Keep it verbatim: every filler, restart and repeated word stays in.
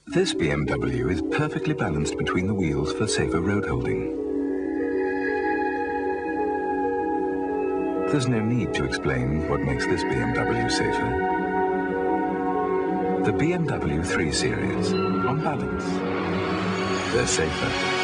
This B M W is perfectly balanced between the wheels for safer road holding. There's no need to explain what makes this B M W safer. The B M W three Series, on balance, they're safer.